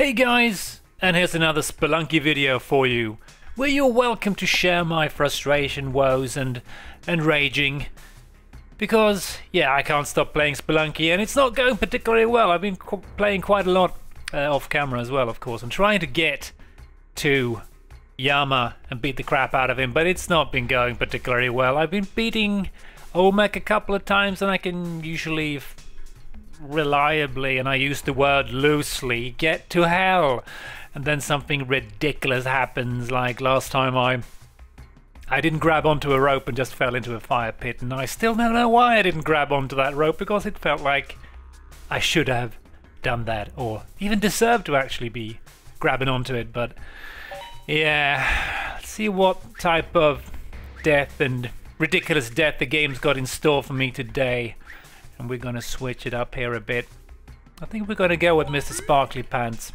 Hey guys, and here's another Spelunky video for you, where you're welcome to share my frustration, woes and raging. Because, yeah, I can't stop playing Spelunky and it's not going particularly well. I've been playing quite a lot off camera as well, of course. I'm trying to get to Yama and beat the crap out of him, but it's not been going particularly well. I've been beating Olmec a couple of times and I can usually reliably, and I use the word loosely, get to hell, and then something ridiculous happens. Like last time I didn't grab onto a rope and just fell into a fire pit, and I still don't know why I didn't grab onto that rope, because it felt like I should have done that, or even deserved to actually be grabbing onto it. But yeah, let's see what type of death and ridiculous death the game's got in store for me today. And we're gonna switch it up here a bit. I think we're gonna go with Mr. Sparkly Pants,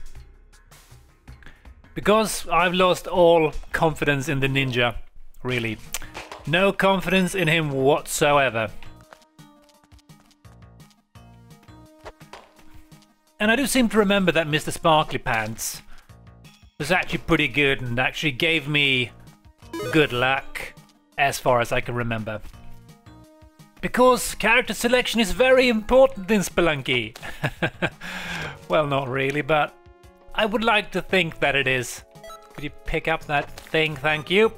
because I've lost all confidence in the ninja, really. No confidence in him whatsoever. And I do seem to remember that Mr. Sparkly Pants was actually pretty good and actually gave me good luck, as far as I can remember. Because character selection is very important in Spelunky. Well, not really, but I would like to think that it is. Could you pick up that thing? Thank you.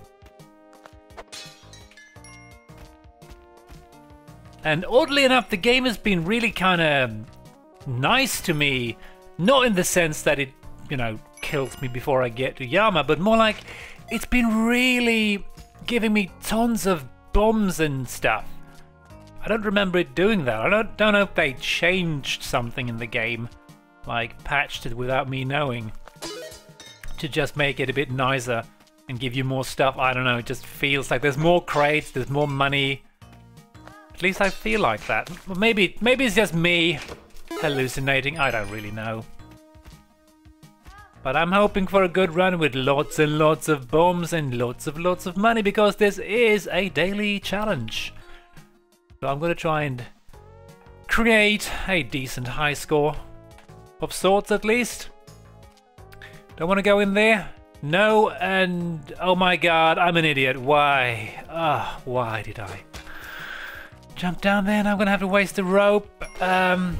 And oddly enough, the game has been really kind of nice to me. Not in the sense that it, you know, kills me before I get to Yama, but more like it's been really giving me tons of bombs and stuff. I don't remember it doing that. I don't know if they changed something in the game, like patched it without me knowing, to just make it a bit nicer and give you more stuff. I don't know, it just feels like there's more crates, there's more money. At least I feel like that. Well, maybe it's just me hallucinating, I don't really know. But I'm hoping for a good run with lots and lots of bombs and lots of money, because this is a daily challenge. So I'm going to try and create a decent high score, of sorts at least. Don't want to go in there. No, and oh my god, I'm an idiot. Why? Why did I jump down there? And I'm going to have to waste a rope. Am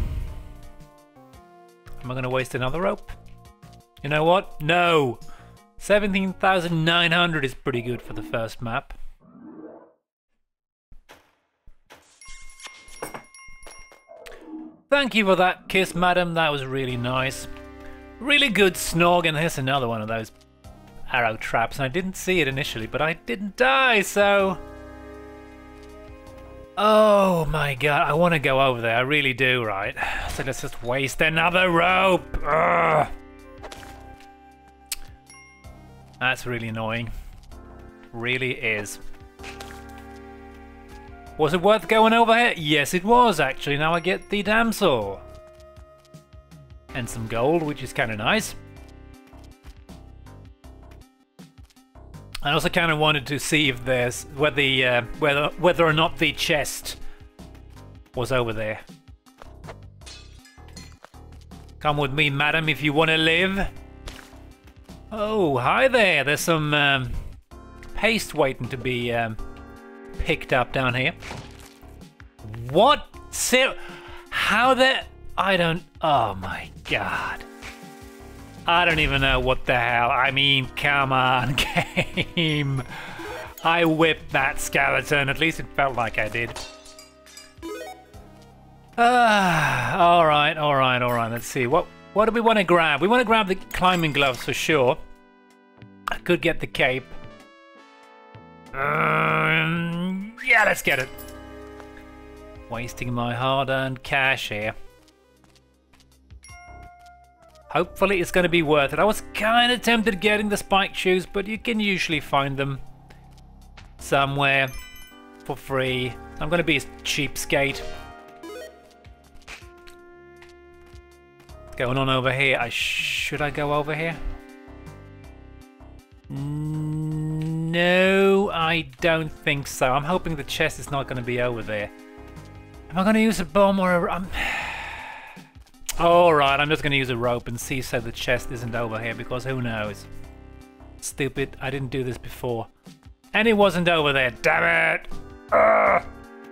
I going to waste another rope? You know what? No! 17,900 is pretty good for the first map. Thank you for that kiss, madam. That was really nice. Really good snog, and here's another one of those arrow traps. And I didn't see it initially, but I didn't die, so... Oh my god, I want to go over there. I really do, right? So let's just waste another rope. Ugh. That's really annoying. Really is. Was it worth going over here? Yes, it was, actually. Now I get the damsel. And some gold, which is kind of nice. I also kind of wanted to see if there's whether or not the chest was over there. Come with me, madam, if you want to live. Oh, hi there. There's some paste waiting to be picked up down here. What? How the... I don't... Oh my god. I don't even know what the hell. I mean, come on, game. I whipped that skeleton. At least it felt like I did. Alright. Let's see. What do we want to grab? We want to grab the climbing gloves for sure. I could get the cape. Yeah, let's get it. Wasting my hard-earned cash here. Hopefully it's going to be worth it. I was kind of tempted getting the spiked shoes, but you can usually find them somewhere for free. I'm going to be a cheapskate. What's going on over here? Should I go over here? No, I don't think so. I'm hoping the chest is not going to be over there. Am I going to use a bomb or a... Alright, I'm just gonna use a rope and see so the chest isn't over here, because who knows. Stupid, I didn't do this before. And it wasn't over there, damn it! Ugh.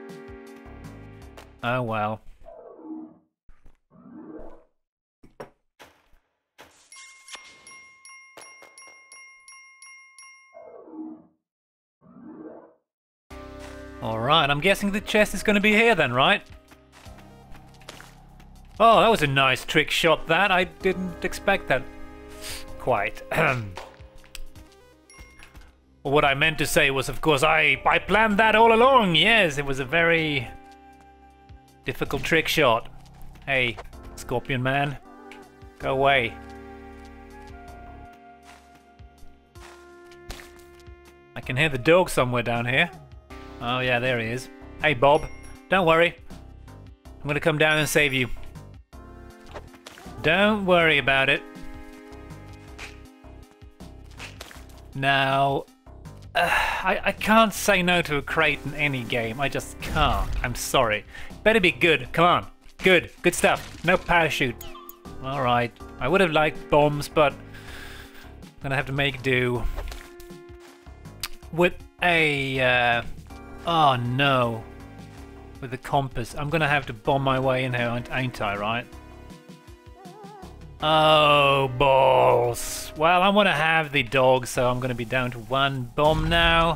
Oh well. Alright, I'm guessing the chest is gonna be here then, right? Oh, that was a nice trick shot, that. I didn't expect that quite. What I meant to say was, of course, I planned that all along. Yes, it was a very difficult trick shot. Hey, Scorpion Man, go away. I can hear the dog somewhere down here. Oh yeah, there he is. Hey Bob, don't worry. I'm gonna come down and save you. Don't worry about it. Now, I can't say no to a crate in any game. I just can't. I'm sorry. Better be good. Come on. Good. Good stuff. No parachute. Alright. I would have liked bombs, but I'm gonna have to make do with a... oh no. With the compass. I'm gonna have to bomb my way in here, ain't I, right? Oh, balls. Well, I want to have the dog, so I'm going to be down to one bomb now.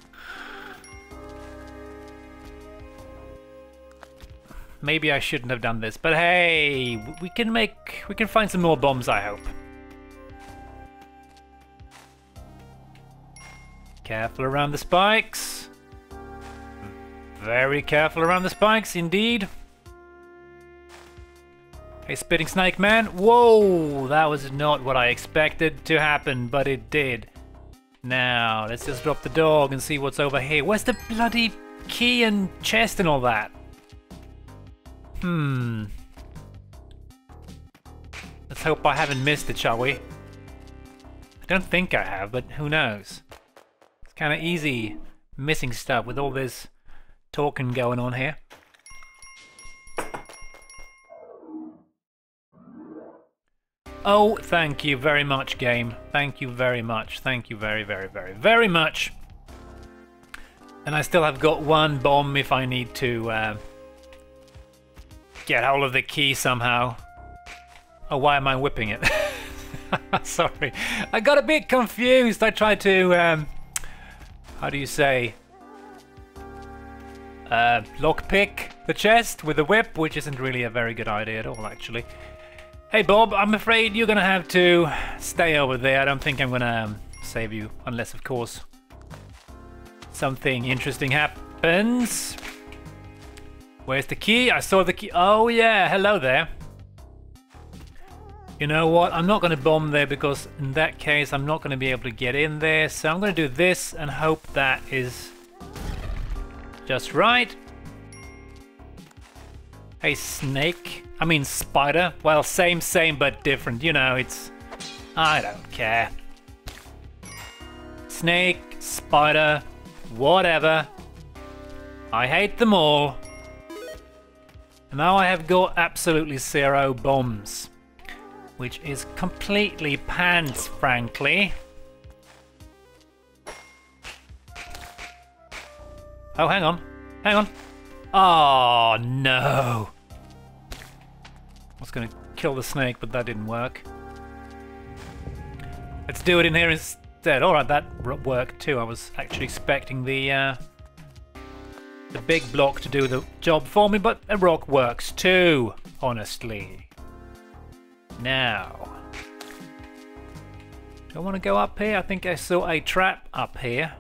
Maybe I shouldn't have done this, but hey, we can find some more bombs, I hope. Careful around the spikes. Very careful around the spikes, indeed. Hey, Spitting Snake Man. Whoa, that was not what I expected to happen, but it did. Now, let's just drop the dog and see what's over here. Where's the bloody key and chest and all that? Let's hope I haven't missed it, shall we? I don't think I have, but who knows? It's kind of easy missing stuff with all this talking going on here. Oh, thank you very much, game. Thank you very much. Thank you very, very, very, very much. And I still have got one bomb if I need to get hold of the key somehow. Oh, why am I whipping it? Sorry. I got a bit confused. I tried to, how do you say? Lockpick the chest with a whip, which isn't really a very good idea at all, actually. Hey Bob, I'm afraid you're gonna have to stay over there. I don't think I'm gonna save you, unless of course something interesting happens. Where's the key? I saw the key. Oh yeah, hello there. You know what? I'm not gonna bomb there because in that case I'm not gonna be able to get in there. So I'm gonna do this and hope that is just right. Hey snake. I mean spider. Well, same but different. You know, it's... I don't care. Snake, spider, whatever. I hate them all. And now I have got absolutely 0 bombs. Which is completely pants, frankly. Oh, hang on. Hang on. Oh, no. I was going to kill the snake, but that didn't work. Let's do it in here instead. Alright, that worked too. I was actually expecting the big block to do the job for me, but a rock works too, honestly. Now, do I want to go up here? I think I saw a trap up here.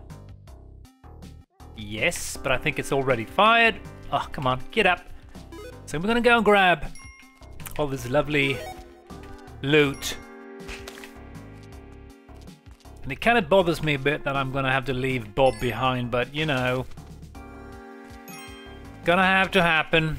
Yes, but I think it's already fired. Oh, come on, get up. So we're going to go and grab all this lovely loot. And it kind of bothers me a bit that I'm going to have to leave Bob behind, but you know, gonna have to happen.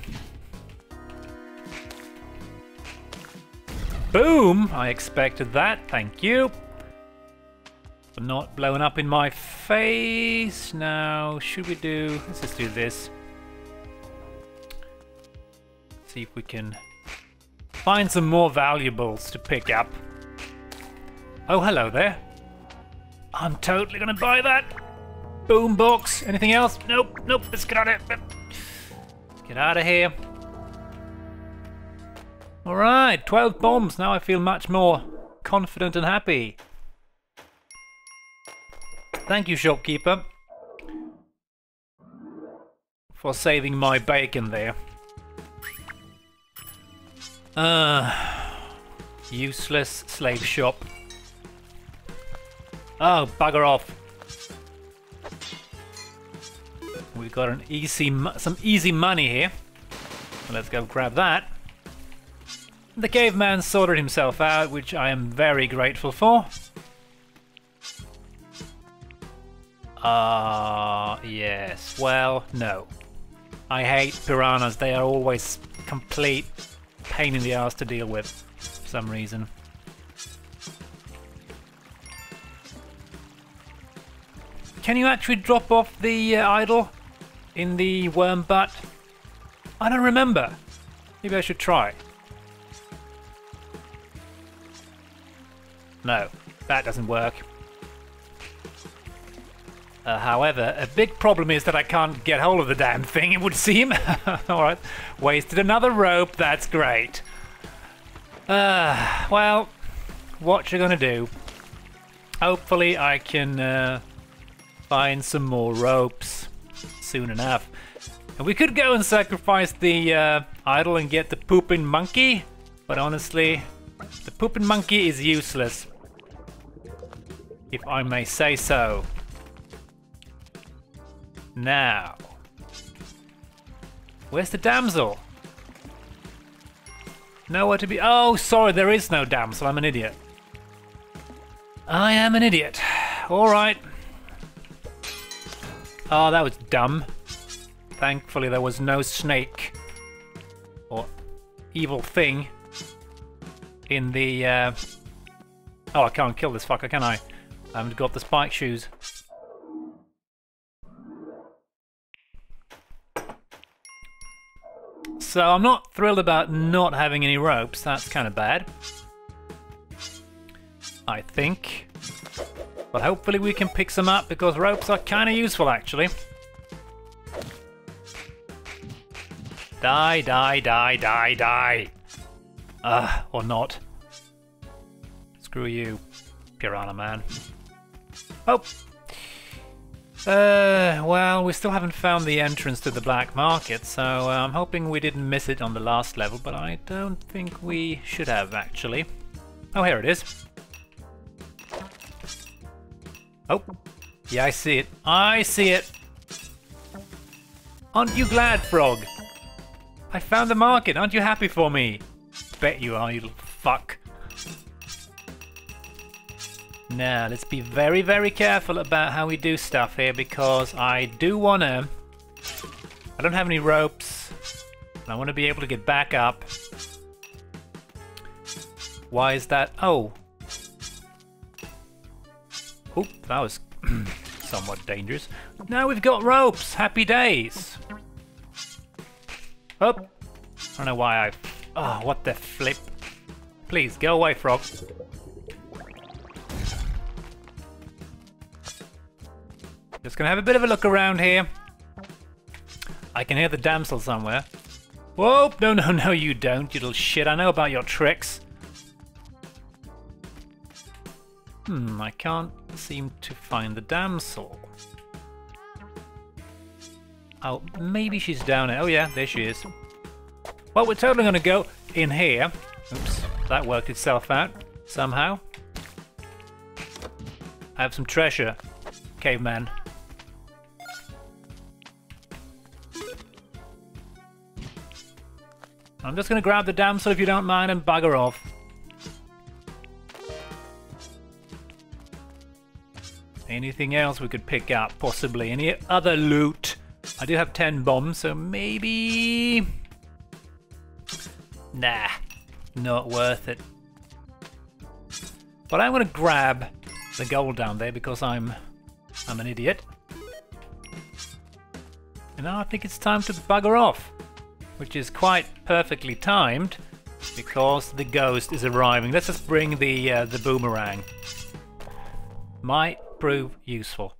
Boom! I expected that, thank you. But not blowing up in my face. Now, should we do... let's just do this. See if we can find some more valuables to pick up. Oh, hello there. I'm totally gonna buy that. Boombox. Anything else? Nope, nope. Let's get out of here. Get out of here. All right, 12 bombs. Now I feel much more confident and happy. Thank you, shopkeeper, for saving my bacon there. Useless slave shop. Oh, bugger off. We've got some easy money here. So let's go grab that. The caveman sorted himself out, which I am very grateful for. Yes. Well, no. I hate piranhas. They are always complete pain in the ass to deal with for some reason. Can you actually drop off the idol in the worm butt? I don't remember. Maybe I should try. No, that doesn't work. However, a big problem is that I can't get hold of the damn thing, it would seem. Alright, wasted another rope, that's great. Well, what you gonna do? Hopefully I can find some more ropes soon enough. And we could go and sacrifice the idol and get the pooping monkey, but honestly, the pooping monkey is useless, if I may say so. Now, where's the damsel? Nowhere to be. Oh, sorry, there is no damsel. I'm an idiot. I am an idiot. All right. Oh, that was dumb. Thankfully, there was no snake or evil thing in the. Oh, I can't kill this fucker, can I? I haven't got the spike shoes. So I'm not thrilled about not having any ropes. That's kind of bad, I think. But hopefully we can pick some up because ropes are kind of useful, actually. Die, die, die, die, die. Or not. Screw you, Piranha Man. Oh! Well, we still haven't found the entrance to the black market, so I'm hoping we didn't miss it on the last level, but I don't think we should have, actually. Oh, here it is. Oh, yeah, I see it. I see it! Aren't you glad, Frog? I found the market, aren't you happy for me? Bet you are, you little fuck. Now, let's be very, very careful about how we do stuff here because I do want to... I don't have any ropes. I want to be able to get back up. Why is that? Oh. Oop, that was somewhat dangerous. Now we've got ropes. Happy days. Oh. I don't know why I... Oh, what the flip. Please, go away, Frog. Just gonna have a bit of a look around here. I can hear the damsel somewhere. Whoa! No, no, no, you don't, you little shit. I know about your tricks. I can't seem to find the damsel. Oh, maybe she's down there. Oh yeah, there she is. Well, we're totally gonna go in here. Oops, that worked itself out somehow. I have some treasure, caveman. I'm just going to grab the damsel if you don't mind and bugger off. Anything else we could pick up, possibly? Any other loot? I do have 10 bombs, so maybe... Nah, not worth it. But I'm going to grab the gold down there because I'm an idiot. And now I think it's time to bugger off. Which is quite perfectly timed, because the ghost is arriving. Let's just bring the boomerang. Might prove useful.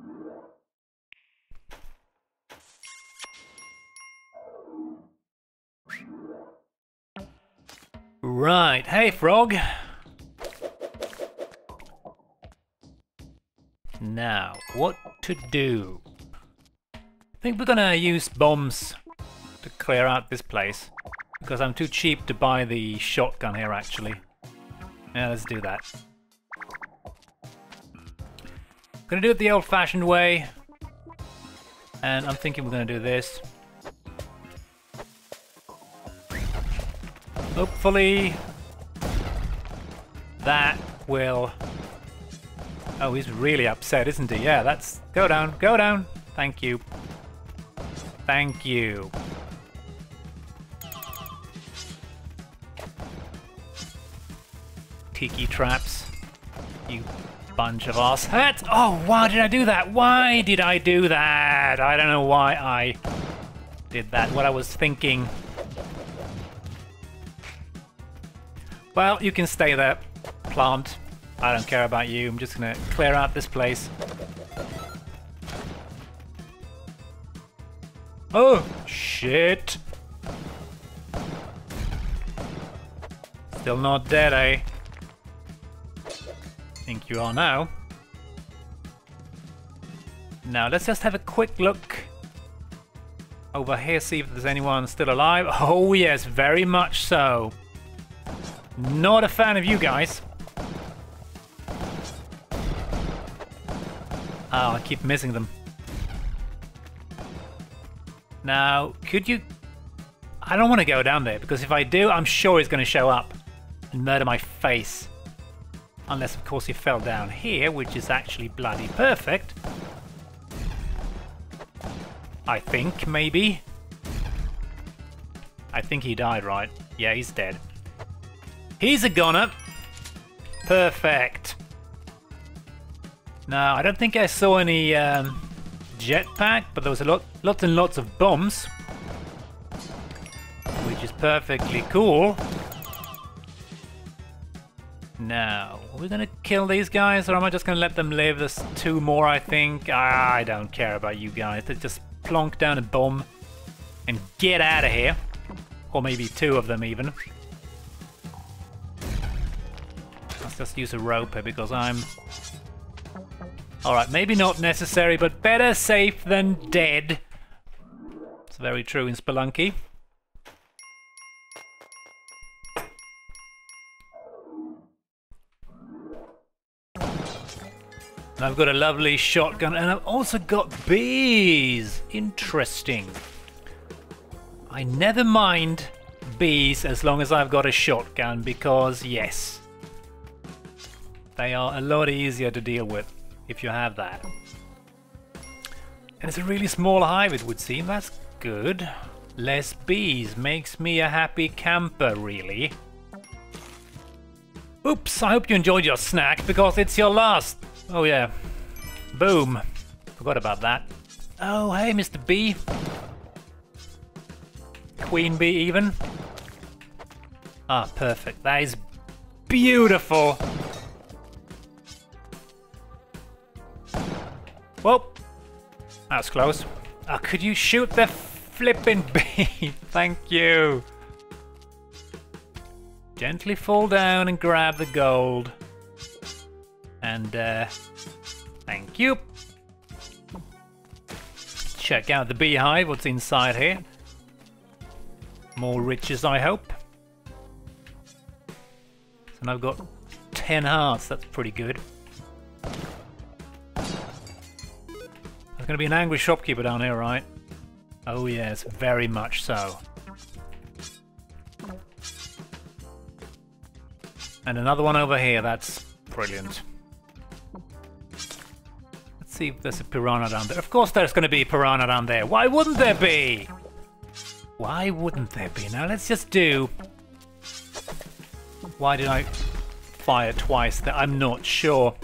Right, hey frog. Now, what to do? I think we're gonna use bombs to clear out this place, because I'm too cheap to buy the shotgun here actually. Yeah, let's do that. Gonna do it the old-fashioned way, and I'm thinking we're gonna do this. Hopefully that will... Oh, he's really upset, isn't he? Yeah, that's... Go down, go down! Thank you. Thank you. Tiki traps. You bunch of arse hats! Oh, why did I do that? Why did I do that? I don't know why I did that, what I was thinking. Well, you can stay there, plant. I don't care about you. I'm just gonna clear out this place. Oh, shit. Still not dead, eh? Think you are now. Now, let's just have a quick look over here, see if there's anyone still alive. Oh, yes, very much so. Not a fan of you guys. Oh, I keep missing them. Now, could you... I don't want to go down there, because if I do, I'm sure he's going to show up and murder my face. Unless, of course, he fell down here, which is actually bloody perfect. I think, maybe. I think he died, right? Yeah, he's dead. He's a goner. Perfect. Now, I don't think I saw any jetpack, but there was lots and lots of bombs, which is perfectly cool. Now, are we gonna kill these guys, or am I just gonna let them live? There's two more, I think. I don't care about you guys. Let's just plonk down a bomb and get out of here. Or maybe two of them, even. Let's just use a rope here, because I'm... Alright, maybe not necessary, but better safe than dead. It's very true in Spelunky. And I've got a lovely shotgun, and I've also got bees. Interesting. I never mind bees as long as I've got a shotgun, because yes, they are a lot easier to deal with if you have that. And it's a really small hive, it would seem. That's good. Less bees makes me a happy camper, really. Oops, I hope you enjoyed your snack, because it's your last. Oh yeah. Boom. Forgot about that. Oh, hey, Mr. Bee. Queen Bee, even. Ah, perfect. That is beautiful. Well, that was close. Oh, could you shoot the flipping bee? Thank you. Gently fall down and grab the gold. And, thank you. Check out the beehive, what's inside here. More riches, I hope. And I've got 10 hearts, that's pretty good. There's gonna be an angry shopkeeper down here, right? Oh yes, very much so. And another one over here, that's brilliant. Let's see if there's a piranha down there. Of course there's gonna be a piranha down there. Why wouldn't there be? Why wouldn't there be? Now let's just do... Why did I fire twice there? I'm not sure.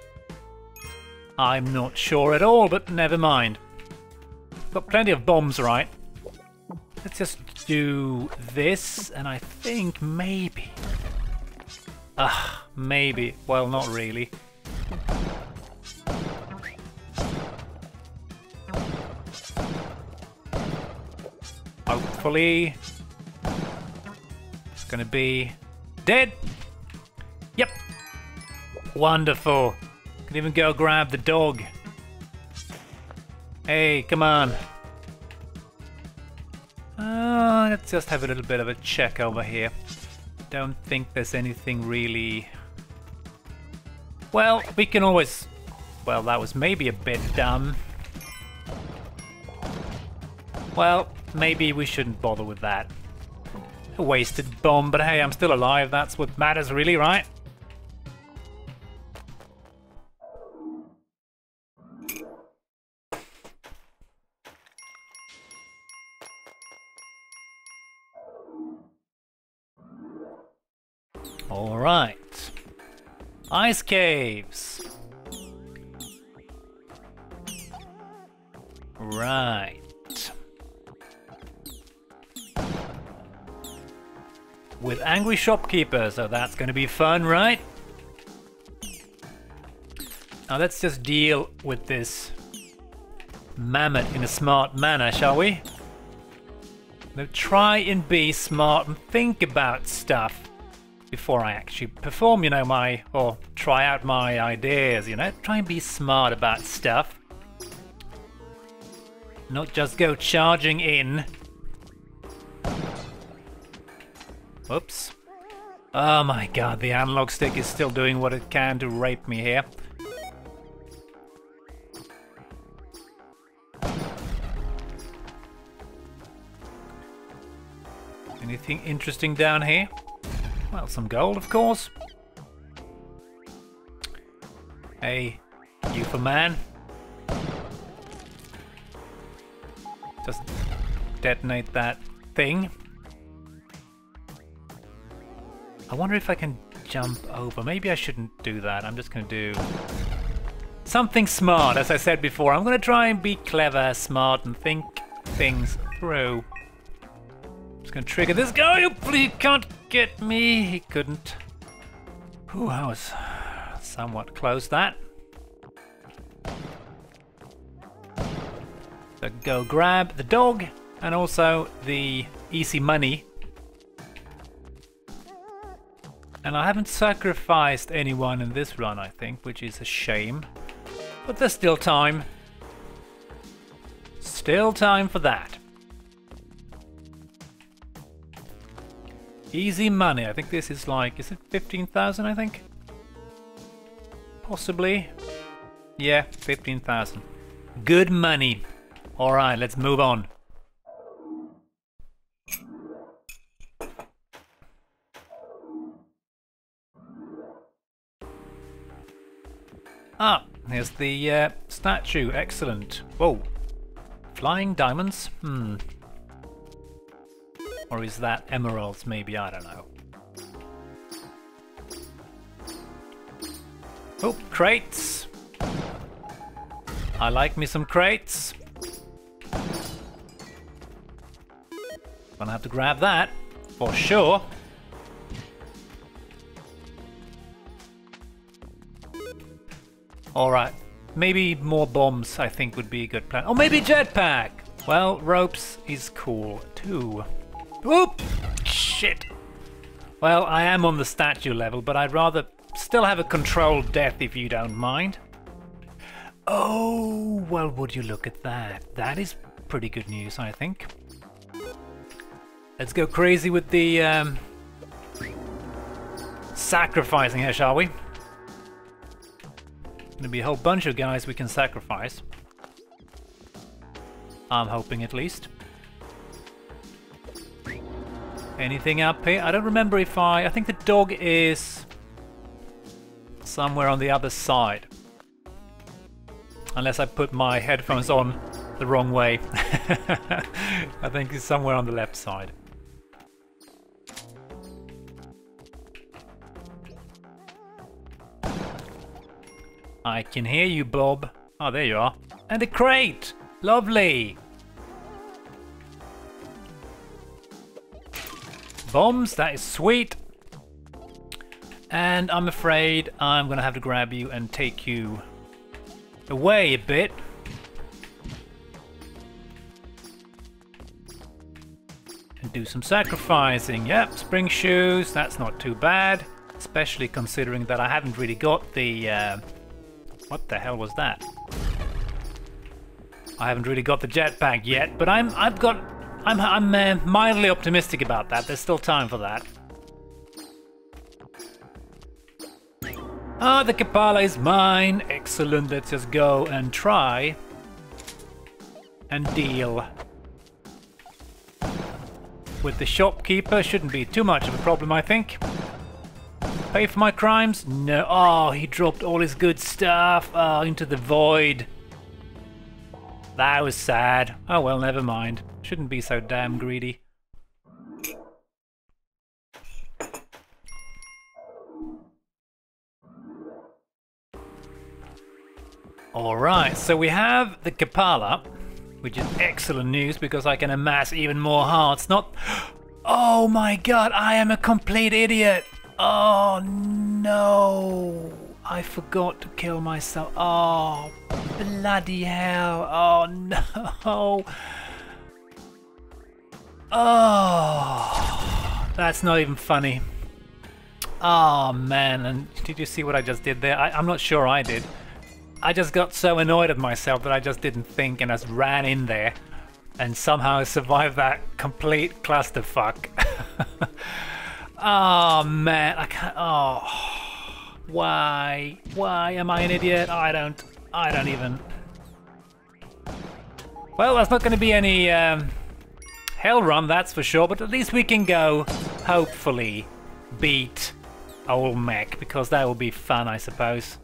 I'm not sure at all, but never mind. Got plenty of bombs, right? Let's just do this, and I think maybe... maybe. Well, not really. Hopefully... it's gonna be... dead! Yep! Wonderful! Can even go grab the dog. Hey, come on! Let's just have a little bit of a check over here. Don't think there's anything really... Well, we can always... Well, that was maybe a bit dumb. Well, maybe we shouldn't bother with that. A wasted bomb, but hey, I'm still alive. That's what matters really, right? All right. Ice caves. Right. With angry shopkeeper, so that's going to be fun, right? Now let's just deal with this mammoth in a smart manner, shall we? Now try and be smart and think about stuff before I actually perform, you know, or try out my ideas, you know? Try and be smart about stuff. Not just go charging in. Oops. Oh my god, the analog stick is still doing what it can to rape me here. Anything interesting down here? Well, some gold, of course. Hey, you for man. Just detonate that thing. I wonder if I can jump over. Maybe I shouldn't do that. I'm just going to do something smart. As I said before, I'm going to try and be clever, smart, and think things through. Just going to trigger this guy. Hopefully he can't get me. He couldn't. Whew, I was somewhat close that. So go grab the dog and also the easy money. And I haven't sacrificed anyone in this run, I think, which is a shame. But there's still time. Still time for that. Easy money. I think this is like, is it 15,000, I think? Possibly. Yeah, 15,000. Good money. Alright, let's move on. Ah, here's the statue. Excellent. Whoa. Flying diamonds? Or is that emeralds? Maybe, I don't know. Oh, crates. I like me some crates. Gonna have to grab that, for sure. Alright, maybe more bombs I think would be a good plan. Oh, maybe jetpack! Well, ropes is cool too. Whoop! Shit! Well, I am on the statue level, but I'd rather still have a controlled death if you don't mind. Oh, well, would you look at that? That is pretty good news, I think. Let's go crazy with the sacrificing here, shall we? Gonna be a whole bunch of guys we can sacrifice. I'm hoping, at least. Anything up here? I don't remember if I think the dog is somewhere on the other side. Unless I put my headphones on the wrong way. I think it's somewhere on the left side. I can hear you, Bob. Oh, there you are. And a crate! Lovely! bombs. That is sweet. And I'm afraid I'm gonna have to grab you and take you away a bit. And do some sacrificing. Yep, spring shoes, that's not too bad. Especially considering that I haven't really got the... what the hell was that? I haven't really got the jetpack yet, but I'm mildly optimistic about that. There's still time for that. Ah, the Kapala is mine. Excellent. Let's just go and try and deal with the shopkeeper. Shouldn't be too much of a problem, I think. Pay for my crimes? No. Oh, he dropped all his good stuff into the void. That was sad. Oh well, never mind. Shouldn't be so damn greedy. Alright, so we have the Kapala, which is excellent news because I can amass even more hearts. Not... Oh my god, I am a complete idiot! Oh no! I forgot to kill myself. Oh, bloody hell. Oh no! Oh, that's not even funny. Oh man, and did you see what I just did there? I'm not sure I did. I just got so annoyed at myself that I just didn't think and just ran in there and somehow survived that complete clusterfuck. Oh man, I can't. Oh, why am I an idiot? I don't even. Well, that's not going to be any hell run, that's for sure. But at least we can go, hopefully, beat old mech, because that will be fun, I suppose.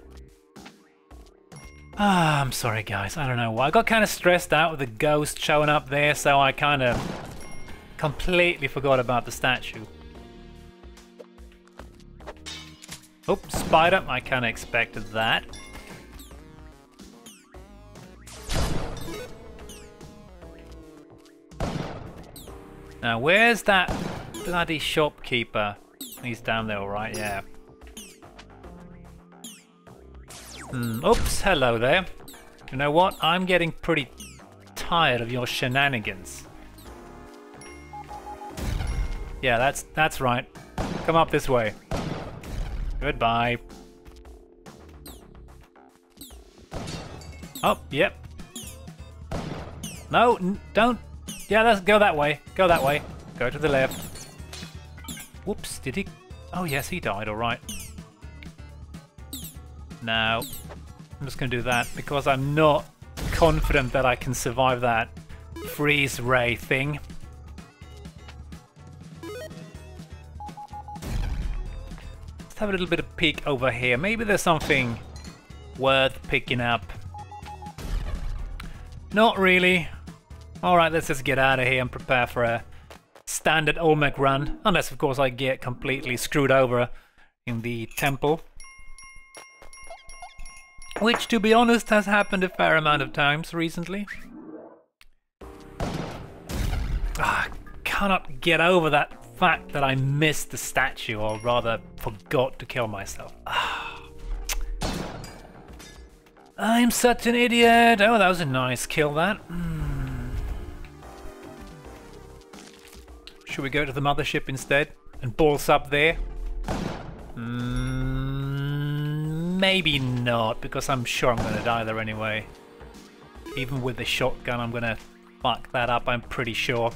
Ah, I'm sorry guys, I don't know why. I got kind of stressed out with the ghost showing up there, so I kind of completely forgot about the statue. Oh, spider, I kind of expected that. Now, where's that bloody shopkeeper? He's down there, alright, yeah. Oops, hello there. You know what? I'm getting pretty tired of your shenanigans. Yeah, that's right. Come up this way. Goodbye. Oh, yep. No, don't. Yeah, let's go that way. Go that way. Go to the left. Whoops, did he? Oh, yes, he died, alright. Now, I'm just going to do that because I'm not confident that I can survive that freeze ray thing. Let's have a little bit of peek over here. Maybe there's something worth picking up. Not really. Alright, let's just get out of here and prepare for a standard Olmec run. Unless, of course, I get completely screwed over in the temple. Which, to be honest, has happened a fair amount of times recently. I cannot get over that fact that I missed the statue, or rather forgot to kill myself. I'm such an idiot! Oh, that was a nice kill, that. Should we go to the mothership instead and balls up there? Maybe not, because I'm sure I'm going to die there anyway. Even with the shotgun, I'm going to fuck that up, I'm pretty sure.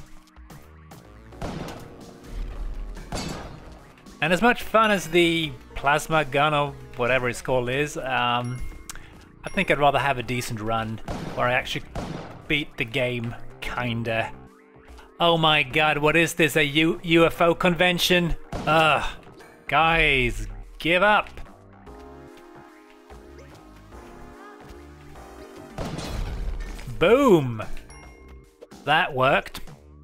And as much fun as the plasma gun or whatever it's called is, I think I'd rather have a decent run where I actually beat the game, kinda. Oh my god, what is this, a UFO convention? Ugh, guys, give up. Boom! That worked.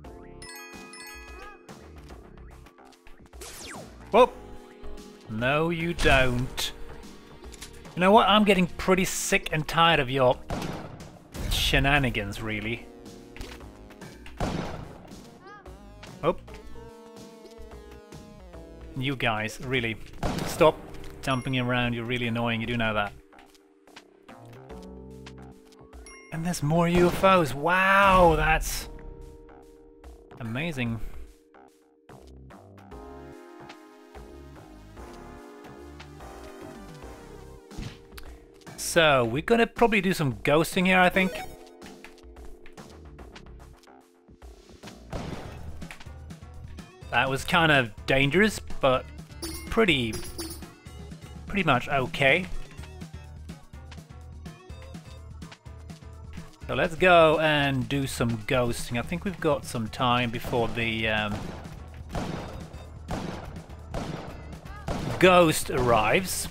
Whoop! No, you don't. You know what? I'm getting pretty sick and tired of your shenanigans, really. Oh. You guys, really. Stop jumping around, you're really annoying, you do know that. And there's more UFOs. Wow, that's amazing. So, we're gonna probably do some ghosting here, I think. That was kind of dangerous, but pretty much okay. So let's go and do some ghosting. I think we've got some time before the ghost arrives.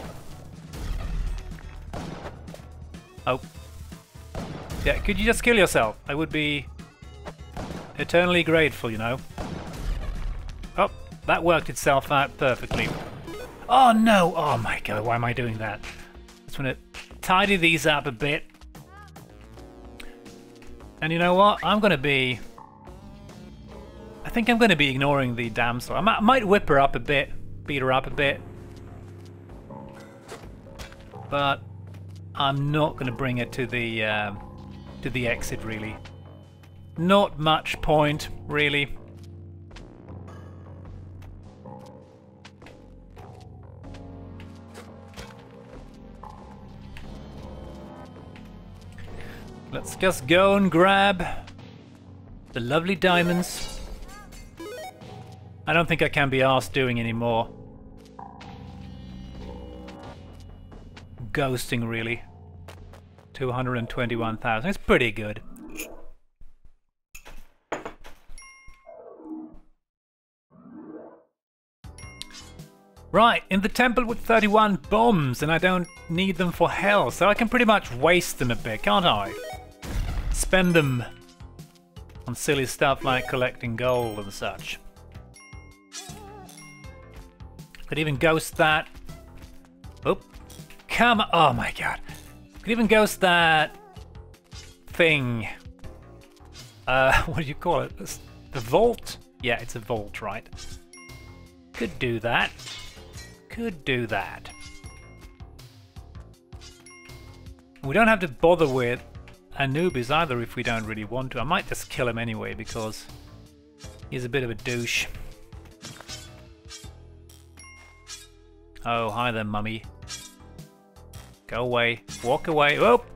Oh. Yeah, could you just kill yourself? I would be eternally grateful, you know. Oh, that worked itself out perfectly. Oh no! Oh my god, why am I doing that? Just want to tidy these up a bit. And you know what? I think I'm gonna be ignoring the damsel. I might whip her up a bit, beat her up a bit. But I'm not gonna bring her to the exit, really. Not much point, really. Let's just go and grab the lovely diamonds. I don't think I can be asked doing any more ghosting, really. 221,000. It's pretty good. Right, in the temple with 31 bombs, and I don't need them for hell, so I can pretty much waste them a bit, can't I? Spend them on silly stuff like collecting gold and such. Could even ghost that. Oh, come on. Oh my god. Could even ghost that thing. What do you call it? The vault? Yeah, it's a vault, right? Could do that. Could do that. We don't have to bother with Anubis either if we don't really want to. I might just kill him anyway because he's a bit of a douche. Oh, hi there, mummy. Go away. Walk away. Oh!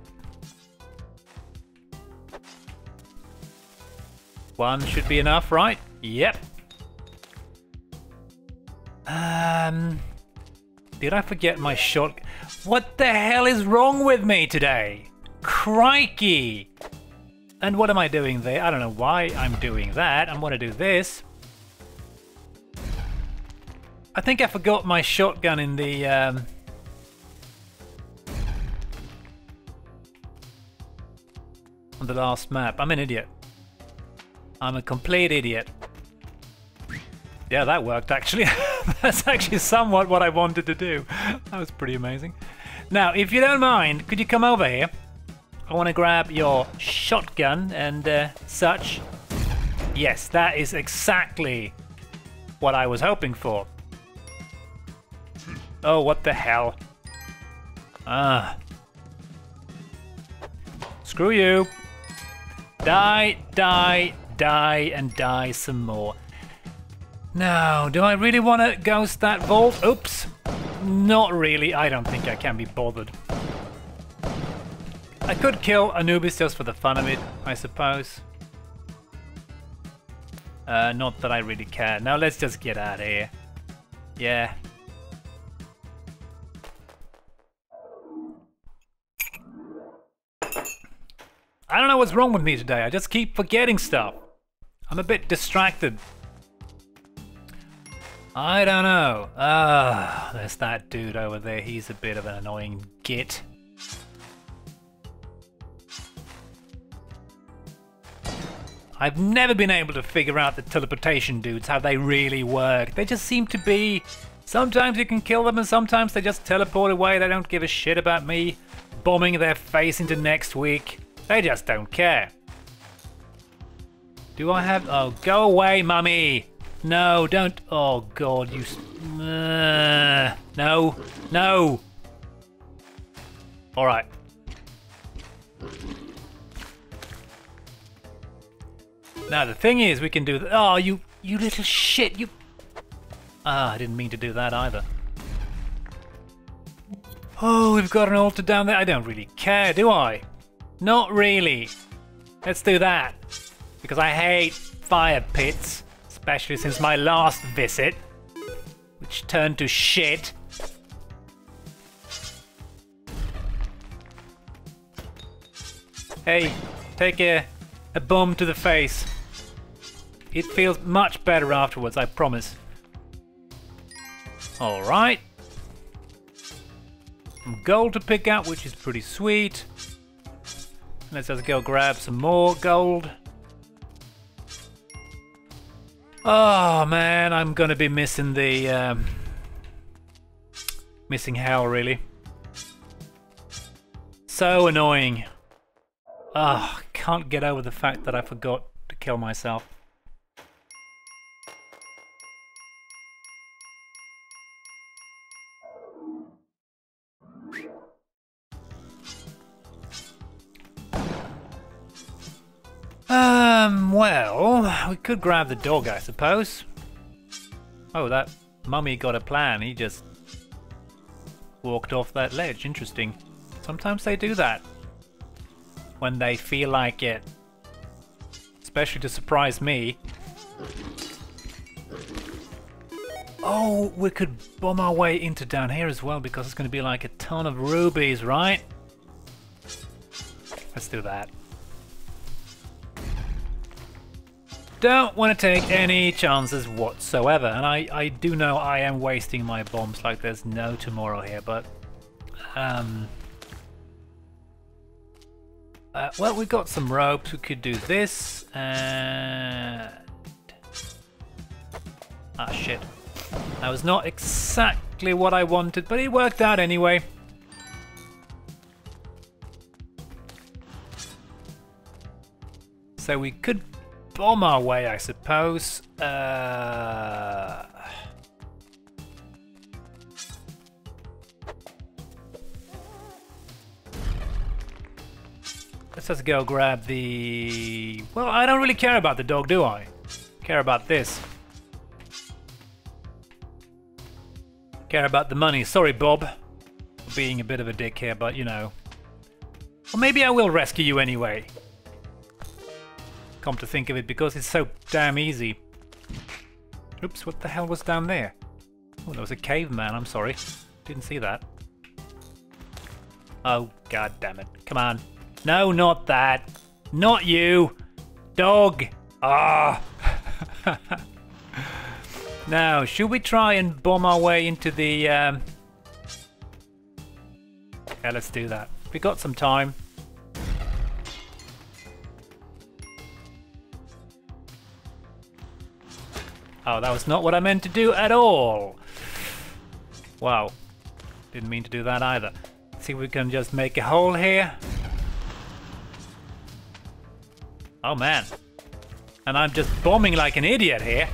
One should be enough, right? Yep. Did I forget my shot? What the hell is wrong with me today? Crikey! And what am I doing there? I don't know why I'm doing that. I'm gonna do this. I think I forgot my shotgun in the on the last map. I'm an idiot. I'm a complete idiot. Yeah, that worked actually. That's actually somewhat what I wanted to do. That was pretty amazing. Now, if you don't mind, could you come over here? I want to grab your shotgun and such. Yes, that is exactly what I was hoping for. Oh, what the hell? Ah. Screw you. Die, die, die, and die some more. Now, do I really want to ghost that vault? Oops. Not really. I don't think I can be bothered. I could kill Anubis just for the fun of it, I suppose. Not that I really care. Now let's just get out of here. Yeah. I don't know what's wrong with me today. I just keep forgetting stuff. I'm a bit distracted. I don't know. Ah, there's that dude over there. He's a bit of an annoying git. I've never been able to figure out the teleportation dudes, how they really work. They just seem to be... Sometimes you can kill them and sometimes they just teleport away. They don't give a shit about me bombing their face into next week. They just don't care. Do I have... Oh, go away, mummy! No, don't. Oh God, you. No, no. All right. Now the thing is, we can do. Oh, you little shit! You. Ah, I didn't mean to do that either. Oh, we've got an altar down there. I don't really care, do I? Not really. Let's do that. Because I hate fire pits. Especially since my last visit. Which turned to shit. Hey, take a bomb to the face. It feels much better afterwards, I promise. Alright. Some gold to pick up, which is pretty sweet. Let's just go grab some more gold. Oh man, I'm gonna be missing the... missing hell, really. So annoying. Ah, can't get over the fact that I forgot to kill myself. Well, we could grab the dog, I suppose. Oh, that mummy got a plan. He just walked off that ledge. Interesting. Sometimes they do that. When they feel like it. Especially to surprise me. Oh, we could bomb our way into down here as well, because it's going to be like a ton of rubies, right? Let's do that. Don't want to take any chances whatsoever, and I do know I am wasting my bombs like there's no tomorrow here, but well, we've got some ropes. We could do this and ah shit, that was not exactly what I wanted, but it worked out anyway. So we could bomb our way, I suppose. Let's just go grab the... Well, I don't really care about the dog, do I? Care about this. Care about the money. Sorry, Bob, for being a bit of a dick here, but you know. Or maybe I will rescue you anyway. Come to think of it, because it's so damn easy. Oops, what the hell was down there? Oh, there was a caveman, I'm sorry. Didn't see that. Oh, god damn it. Come on. No, not that. Not you. Dog. Ah. Now, should we try and bomb our way into the... Yeah, let's do that. We got some time. Oh, that was not what I meant to do at all. Wow. Didn't mean to do that either. Let's see if we can just make a hole here. Oh man. And I'm just bombing like an idiot here.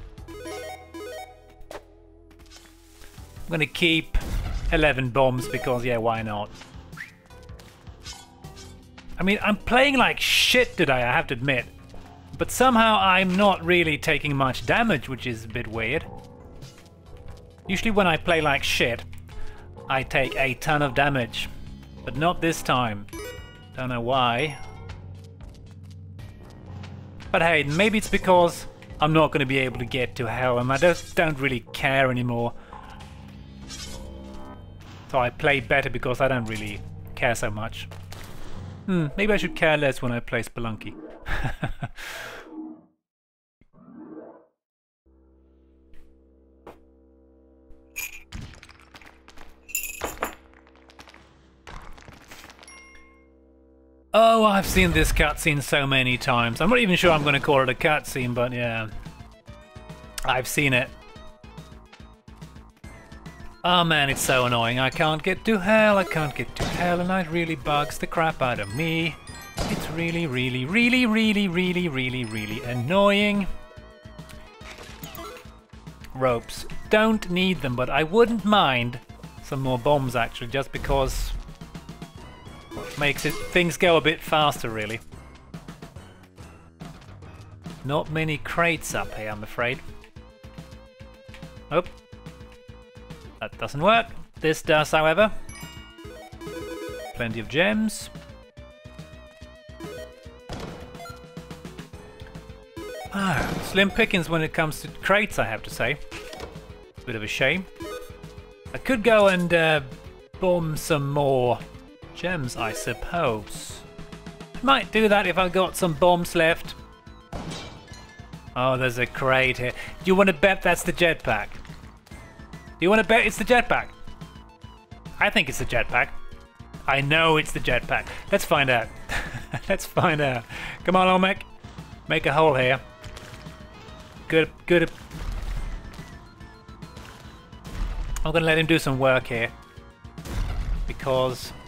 I'm gonna keep 11 bombs because, yeah, why not? I mean, I'm playing like shit today, I have to admit. But somehow I'm not really taking much damage, which is a bit weird. Usually when I play like shit, I take a ton of damage. But not this time. Don't know why. But hey, maybe it's because I'm not going to be able to get to hell and I just don't really care anymore. So I play better because I don't really care so much. Maybe I should care less when I play Spelunky. Oh, I've seen this cutscene so many times. I'm not even sure I'm going to call it a cutscene, but yeah. I've seen it. Oh man, it's so annoying. I can't get to hell, I can't get to hell, and it really bugs the crap out of me. It's really, really, really, really, really, really, really annoying. ropes. Don't need them, but I wouldn't mind some more bombs actually, just because it makes things go a bit faster really. Not many crates up here, I'm afraid. Oh, that doesn't work. This does, however. Plenty of gems. Slim pickings when it comes to crates, I have to say. It's a bit of a shame. I could go and bomb some more gems, I suppose. Might do that if I've got some bombs left. Oh, there's a crate here. Do you want to bet that's the jetpack? Do you want to bet it's the jetpack? I think it's the jetpack. I know it's the jetpack. Let's find out. Let's find out. Come on, Olmec. Make a hole here. Good. I'm gonna let him do some work here. Because...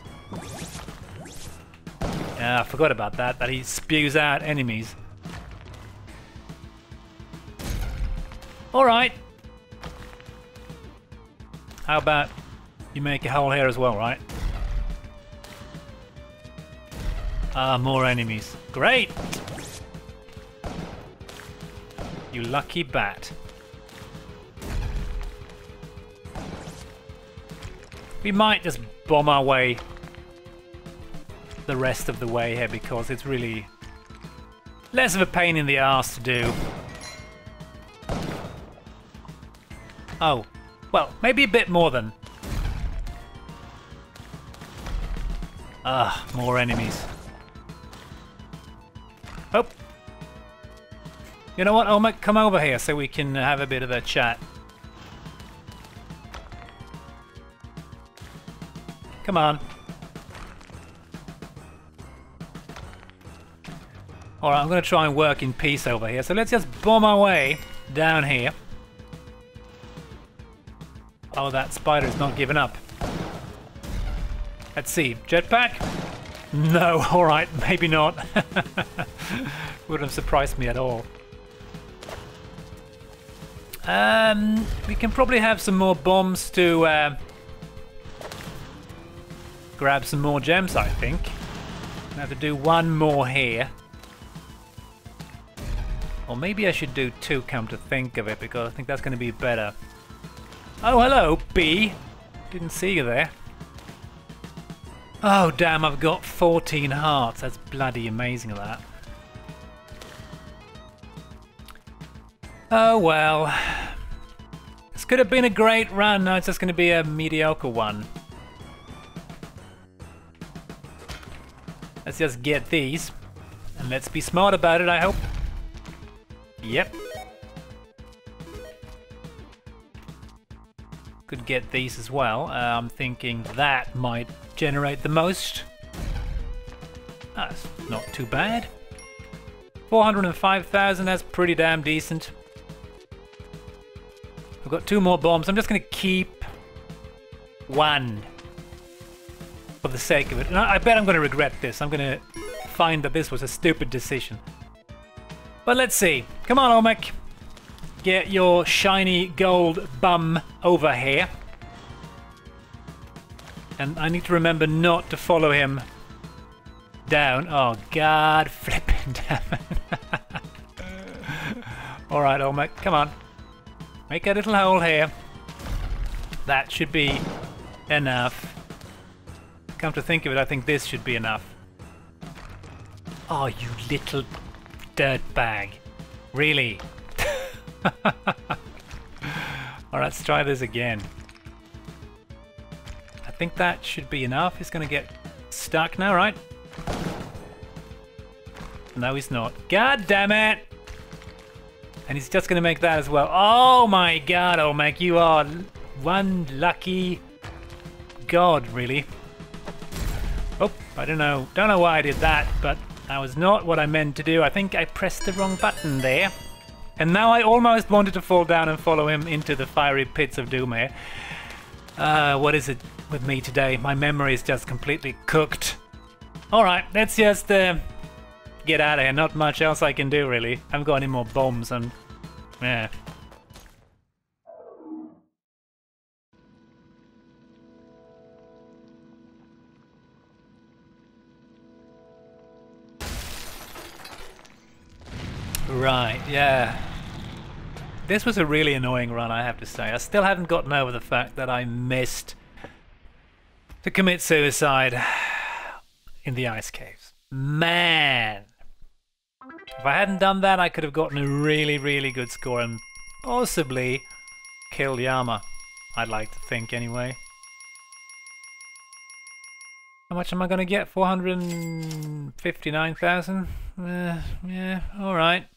I forgot about that he spews out enemies. Alright. How about you make a hole here as well, right? More enemies. Great! You lucky bat. We might just bomb our way the rest of the way here because it's really less of a pain in the arse to do. Oh, well, maybe a bit more than... more enemies. Oh. You know what, Olmec, come over here so we can have a bit of a chat. Come on. Alright, I'm going to try and work in peace over here. So let's just bomb our way down here. Oh, that spider is not giving up. Let's see. Jetpack? No, alright, maybe not. Wouldn't have surprised me at all. We can probably have some more bombs to grab some more gems, I think. I have to do one more here. Or maybe I should do two, come to think of it, because I think that's going to be better. Oh, hello, bee. Didn't see you there. Oh, damn, I've got 14 hearts. That's bloody amazing, that. Oh, well. This could have been a great run. Now it's just going to be a mediocre one. Let's just get these. And let's be smart about it, I hope. Yep. Could get these as well. I'm thinking that might generate the most. That's not too bad. 405,000, that's pretty damn decent. I've got two more bombs. I'm just going to keep one for the sake of it. And I bet I'm going to regret this. I'm going to find that this was a stupid decision. But let's see. Come on, Olmec. Get your shiny gold bum over here. And I need to remember not to follow him down. Oh, God flipping damn it. Alright, Olmec, come on. Make a little hole here. That should be enough. Come to think of it, I think this should be enough. Oh, you little dirtbag. Really? Alright, let's try this again. I think that should be enough. He's gonna get stuck now, right? No, he's not. God damn it! And he's just gonna make that as well. Oh my God, Olmec, you are one lucky god, really. Oh, I don't know why I did that, but that was not what I meant to do. I think I pressed the wrong button there. And now I almost wanted to fall down and follow him into the fiery pits of doom here. What is it with me today? My memory is just completely cooked. Alright, let's just get out of here. Not much else I can do, really. I haven't got any more bombs and... yeah. Right, yeah. This was a really annoying run, I have to say. I still haven't gotten over the fact that I missed to commit suicide in the ice caves. Man! If I hadn't done that, I could have gotten a really, really good score and possibly killed Yama. I'd like to think, anyway. How much am I going to get? 459,000? Yeah, alright.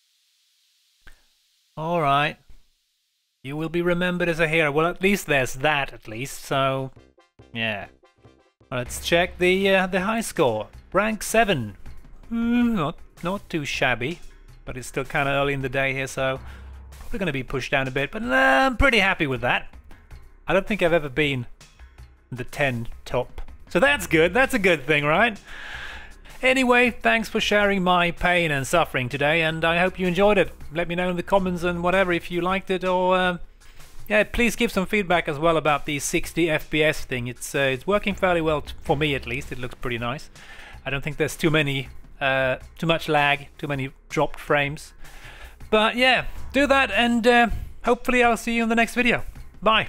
Alright. You will be remembered as a hero. Well, at least there's that, at least, so... yeah. Let's check the high score. Rank 7. Not too shabby, but it's still kind of early in the day here, so... probably going to be pushed down a bit, but I'm pretty happy with that. I don't think I've ever been in the 10 top. So that's good. That's a good thing, right? Anyway, thanks for sharing my pain and suffering today, and I hope you enjoyed it. Let me know in the comments and whatever if you liked it, or yeah, please give some feedback as well about the 60 FPS thing. It's working fairly well for me, at least. It looks pretty nice. I don't think there's too much lag, too many dropped frames. But yeah, do that, and hopefully I'll see you in the next video. Bye.